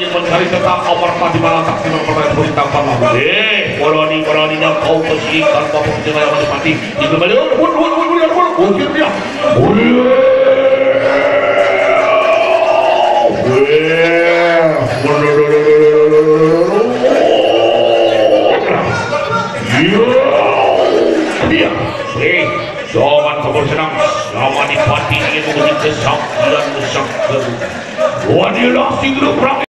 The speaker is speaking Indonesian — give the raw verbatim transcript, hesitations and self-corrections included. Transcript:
ingin mencari tentang Amarpati Malatak di mana pertanyaan perintah panah. Eh, berani beraninya kau bersihkan bapak kita yang mati. Di kembali, wud wud wud wud wud wud wud dia. Wud. Dia, eh, jangan kamu senang. Selama di pati ingin menguji kesaktian musak. Wadilah si grup